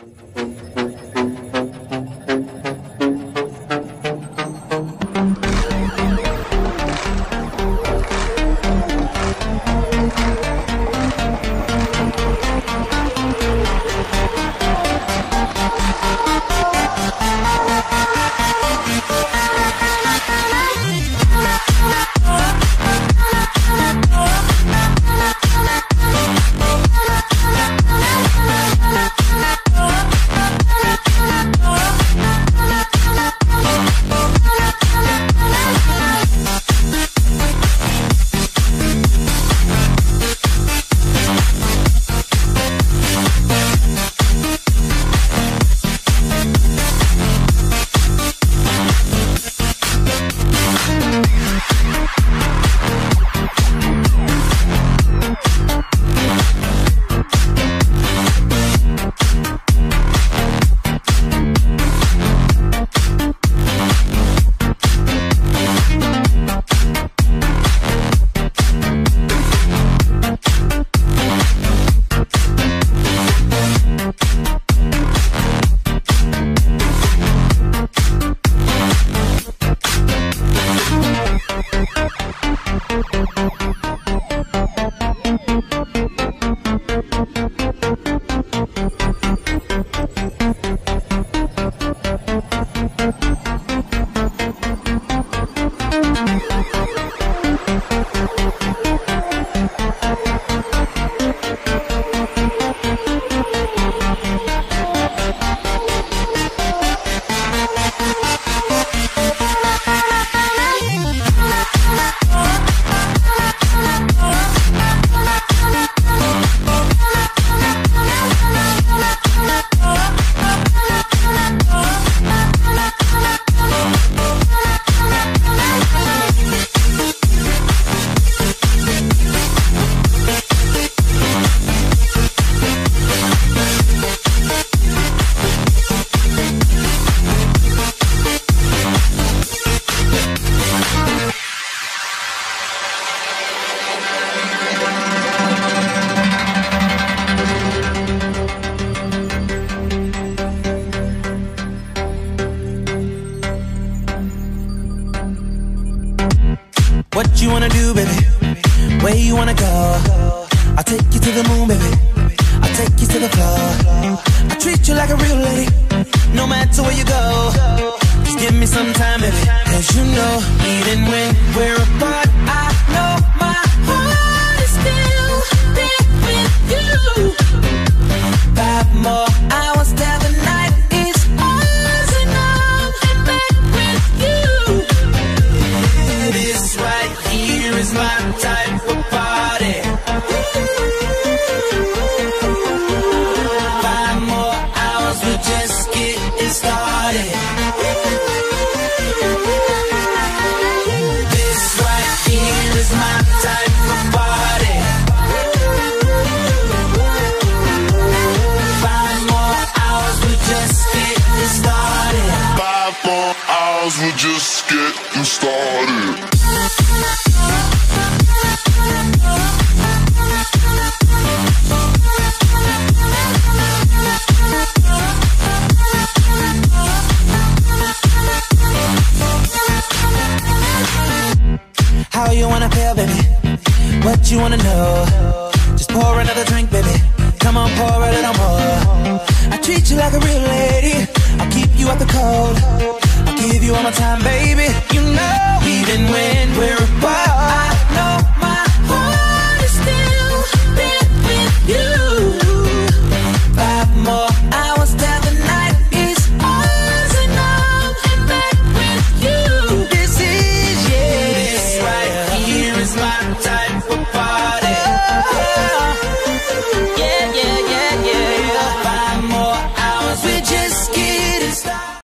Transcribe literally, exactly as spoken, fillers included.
What you wanna do, baby? Where you wanna go? I'll take you to the moon, baby. I'll take you to the floor. I treat you like a real lady, no matter where you go. Just give me some time, baby. Cause you know, even when we're apart, I know my heart is still there with you. Five more hours till the night is ours, and I'm back with you. This right here is my type of party. Five more hours, we're just getting started. This right here is my type of party. Five more hours, we're just getting started. Five more hours, we're just getting started. How you wanna feel, baby? What you wanna know? Just pour another drink, baby. Come on, pour a little more. I treat you like a real lady. I'll keep you out the cold. I'll give you all my time, baby. You know, even when we're apart,